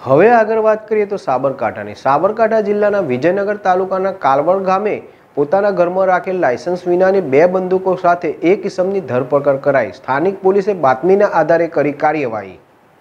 હવે આગળ વાત કરીએ તો સાબરકાંઠા જિલ્લાના વિજયનગર તાલુકાના કાલવણ ગામે પોતાના ઘરમાં રાખેલ લાયસન્સ વિનાની 2 બંદૂકો સાથે એક ઇસમની ધરપકડ કરાઈ। સ્થાનિક પોલીસે બાતમીના આધારે કરી કાર્યવાહી।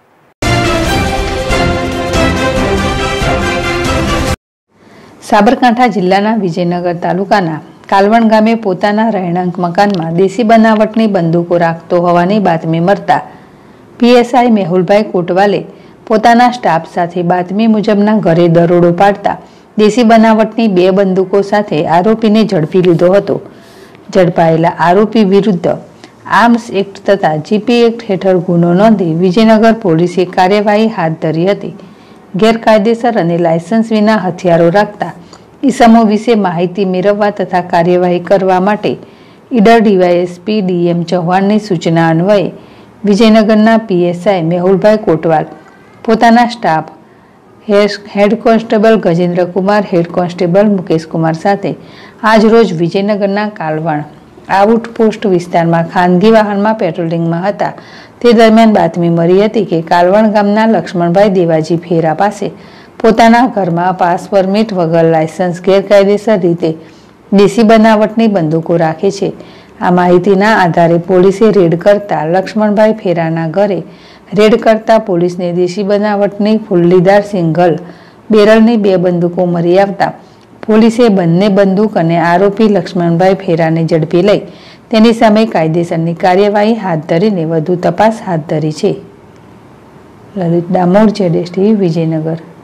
સાબરકાંઠા જિલ્લાના વિજયનગર તાલુકાના કાલવણ ગામે પોતાના રહેણાંક મકાનમાં દેશી બનાવટની બંદૂકો રાખતો હોવાની બાતમી મળતા પીએસઆઈ મેહુલભાઈ કોટવાલે પોતાના સ્ટાફ સાથે બાતમી મુજબના ઘરે દરોડો પાડતા દેશી બનાવટની 2 બંદૂકો સાથે આરોપીને ઝડપી લીધો હતો। ઝડપાયેલા આરોપી વિરુદ્ધ આર્મ્સ એક્ટ તથા જીપી એક્ટ હેઠળ ગુનો નોંધી વિજયનગર પોલીસે કાર્યવાહી હાથ ધરી હતી। ગેરકાયદેસર અને લાયસન્સ વિના હથિયારો રાખતા ઇસમો વિશે માહિતી મેળવવા તથા કાર્યવાહી કરવા માટે ઈડર ડીવાયએસપી ડીએમ ચૌહાણની સૂચના અન્વયે વિજયનગરના પીએસઆઈ મેહુલભાઈ કોટવાલ પોતાના staff head constable Gajendrakumar, head constable Mukeshkumar સાથે આજરોજ વિજયનગરના કાલવણ આઉટપોસ્ટ વિસ્તારમાં ખાનગી વાહનમાં પેટ્રોલિંગમાં હતા। તે દરમિયાન બાતમી મળી હતી કે કાલવણ ગામના લક્ષ્મણભાઈ દેવાજી ફેરા પાસે પોતાના ઘરમાં પાસ પરમિટ વગર લાયસન્સ ગેરકાયદેસર રીતે દેશી બનાવટની બંદૂકો રાખે છે। આ માહિતીના આધારે પોલીસે રેડ કરતા લક્ષ્મણભાઈ ફેરાના ઘરે રેડ કરતા પોલીસને દેશી બનાવટની ફુલ્લીદાર સિંગલ બેરલની 2 બંદૂકો મળી આવતા પોલીસે બંને બંદૂક અને આરોપી લક્ષ્મણભાઈ ફેરાને ઝડપી લઈ તેની સામે કાયદેસરની કાર્યવાહી હાથ ધરીને વધુ તપાસ હાથ ધરી છે। લલિત ડામોર, ZSTV, વિજયનગર।